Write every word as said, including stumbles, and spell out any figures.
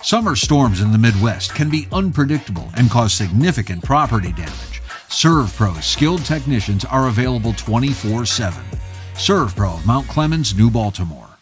Summer storms in the Midwest can be unpredictable and cause significant property damage. SERVPRO's skilled technicians are available twenty-four seven. SERVPRO of Mount Clemens, New Baltimore.